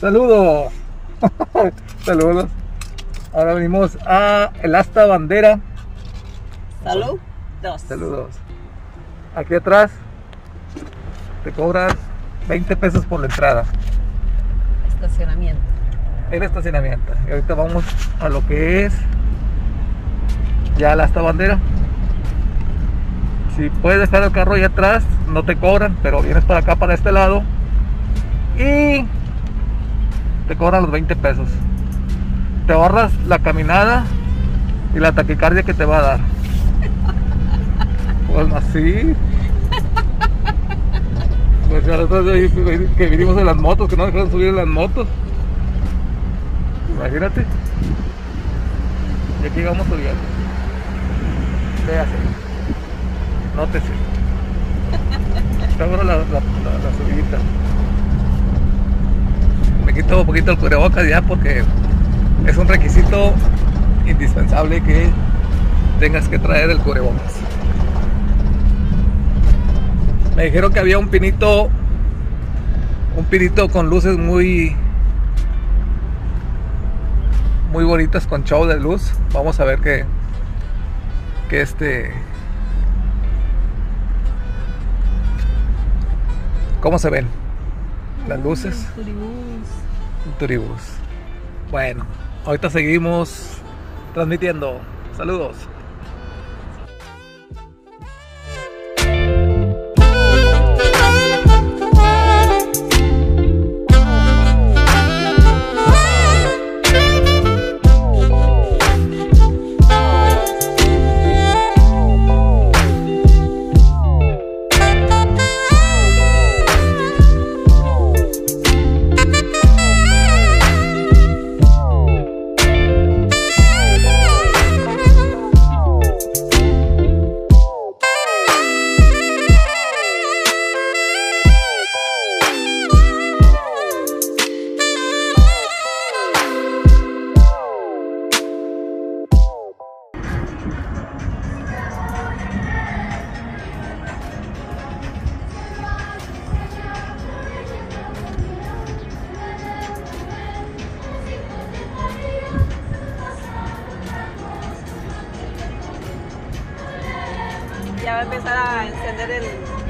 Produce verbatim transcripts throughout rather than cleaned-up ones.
Saludos. Saludos. Ahora venimos a el Asta Bandera. Salud. Dos. Saludos. Aquí atrás te cobran veinte pesos por la entrada. Estacionamiento. El estacionamiento. Y ahorita vamos a lo que es ya el Asta Bandera. Si puedes dejar el carro ahí atrás, no te cobran, pero vienes para acá, para este lado, y te cobran los veinte pesos. Te ahorras la caminada y la taquicardia que te va a dar. Pues así. Pues nosotros que vinimos en las motos, que no dejaron subir en las motos. Imagínate. Y aquí vamos subiendo. Véase. Nótese. Está bueno la, la, la, la subidita. Me quito un poquito el cubrebocas ya porque es un requisito indispensable que tengas que traer el cubrebocas. Me dijeron que había un pinito, un pinito con luces muy, muy bonitas, con show de luz. Vamos a ver que, que este, cómo se ven las luces. Un turibús. Un turibús. Bueno, ahorita seguimos transmitiendo. Saludos. Ya va a empezar a encender el...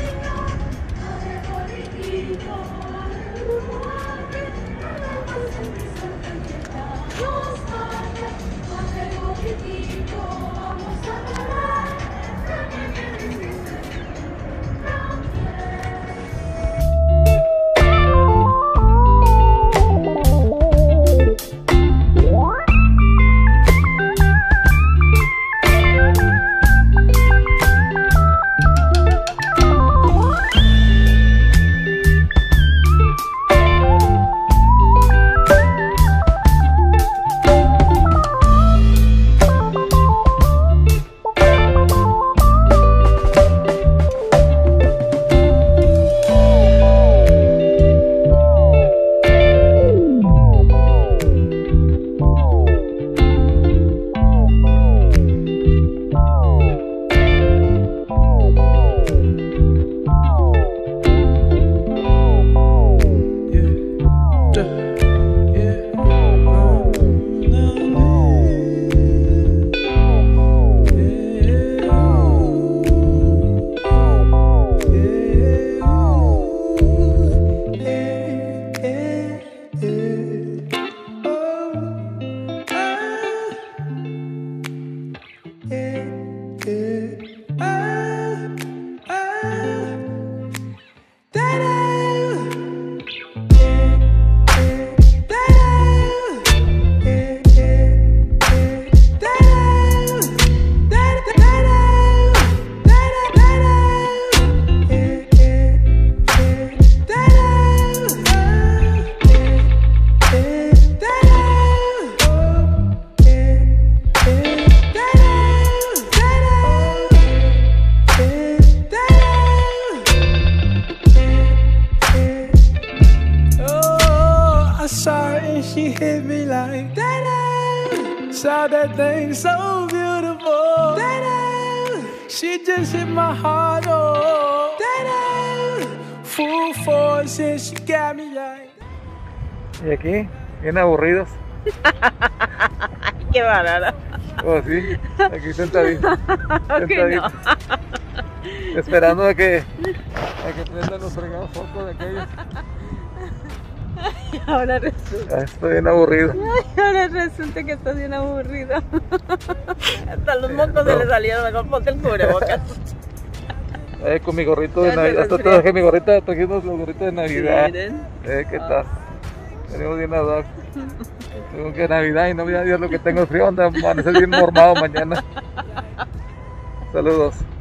She hit me like that. Saw that thing so beautiful. That she just hit my heart. Oh, that full force and she got me like. Y aquí, bien aburridos. Qué bárbaro. Oh, sí, aquí sentadito. Que sentadito. no. Esperando a que, a que prendan los fregados focos de aquellos. Y ahora resulta. Ah, estoy bien aburrido. Ay, ahora resulta que estás bien aburrido. Hasta los mocos se le salieron. Mejor ponte el cubrebocas. Eh, con mi gorrito de Ya se Navidad. Hasta resfrió. traje mi gorrita, trajimos los gorritos de Navidad. Miren. Eh, ¿qué tal? Venimos bien a dar. Tengo que Navidad y no voy a Dios lo que tengo frío. Anda, amanecer bien mormado mañana. Saludos.